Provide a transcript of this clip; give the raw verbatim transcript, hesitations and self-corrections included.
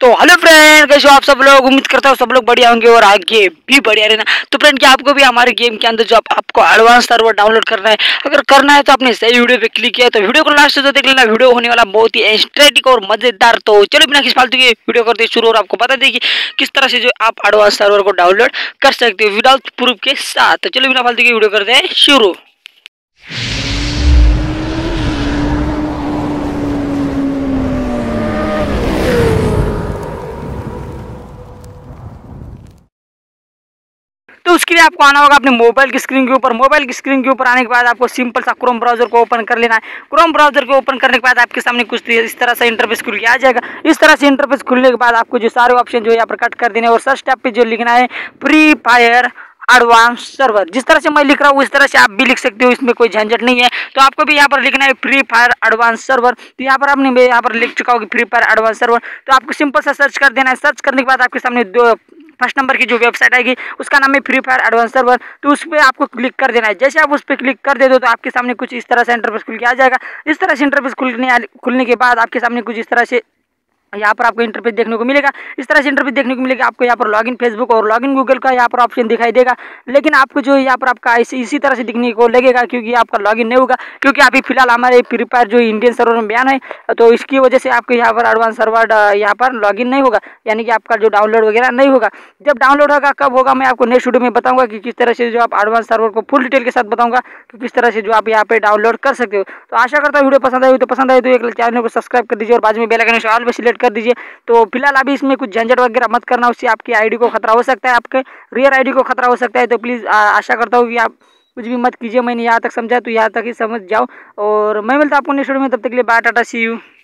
तो hello friend, कैसे हो आप सब लोग। उम्मीद करता हूँ सब लोग बढ़िया होंगे और आगे भी बढ़िया रहना। तो फ्रेंड, क्या आपको भी हमारे गेम के अंदर जो आप, आपको एडवांस सर्वर डाउनलोड करना है, अगर करना है तो आपने सही वीडियो पे क्लिक किया। तो वीडियो को लास्ट तक देख लेना, वीडियो होने वाला बहुत ही इंटरेस्टिंग और मजेदार। तो चलो बिना किसी फालतू के वीडियो करते शुरू और आपको बता दें कि किस तरह से जो आप एडवांस सर्वर को डाउनलोड कर सकते हो विदाउट प्रूफ के साथ। तो चलो बिना फालतू के वीडियो करते हैं शुरू। तो उसके लिए आपको आना होगा अपने मोबाइल की स्क्रीन के ऊपर। मोबाइल की स्क्रीन के ऊपर आने के बाद आपको सिंपल सा क्रोम ब्राउजर को ओपन कर लेना है। क्रोम ब्राउजर को ओपन करने के बाद आपके सामने कुछ इस तरह से इंटरफेस खुल के आ जाएगा। इस तरह से इंटरफेस खुलने के बाद आपको जो सारे ऑप्शन जो है यहाँ पर कट कर देने और सर्च टैब पे जो लिखना है फ्री फायर एडवांस सर्वर। जिस तरह से मैं लिख रहा हूँ उस तरह से आप भी लिख सकते हो, इसमें कोई झंझट नहीं है। तो आपको भी यहाँ पर लिखना है फ्री फायर एडवांस सर्वर। तो यहाँ पर आपने यहाँ पर लिख चुका होगा फ्री फायर एडवांस सर्वर। तो आपको सिंपल सा सर्च कर देना है। सर्च करने के बाद आपके सामने दो फर्स्ट नंबर की जो वेबसाइट आएगी उसका नाम है फ्री फायर एडवांस सर्वर। तो उस पर आपको क्लिक कर देना है। जैसे आप उस पर क्लिक कर दे दो तो आपके सामने कुछ इस तरह से इंटरफेस खुल के आ जाएगा। इस तरह से इंटरफेस खुलने खुलने के बाद आपके सामने कुछ इस तरह से यहाँ पर आपको इंटरफेस देखने को मिलेगा। इस तरह से इंटरफेस देखने को मिलेगा। आपको यहाँ पर लॉगिन फेसबुक और लॉगिन गूगल का यहाँ पर ऑप्शन दिखाई देगा, लेकिन आपको जो यहाँ पर आपका इसी इसी तरह से दिखने को लगेगा क्योंकि आपका लॉगिन नहीं होगा। क्योंकि अभी फिलहाल हमारे फ्री फायर जो इंडियन सर्वर में बैन है, तो इसकी वजह से आपको यहाँ पर एडवांस सर्वर यहाँ पर लॉगिन नहीं होगा, यानी कि आपका जो डाउनलोड वगैरह नहीं होगा। जब डाउनलोड होगा कब होगा मैं आपको नेक्स्ट वीडियो में बताऊंगा कि किस तरह से जो आप एडवांस सर्वर को फुल डिटेल के साथ बताऊंगा कि किस तरह से जो आप यहाँ पे डाउनलोड कर सकते हो। तो आशा करता हूँ वीडियो पसंद आई तो पसंद आए तो एक चैनल को सब्सक्राइब कर दीजिए और बाद में बेल आइकन ऑल पे सिलेक्ट कर दीजिए। तो फिलहाल अभी इसमें कुछ झंझट वगैरह मत करना, उससे आपकी आईडी को खतरा हो सकता है, आपके रियल आईडी को खतरा हो सकता है। तो प्लीज़ आशा करता हूँ कि आप कुछ भी मत कीजिए। मैंने यहाँ तक समझा तो यहाँ तक ही समझ जाओ और मैं मिलता हूँ आपको नेक्स्ट वीडियो में। तब तक के लिए बाय, टाटा, सी यू।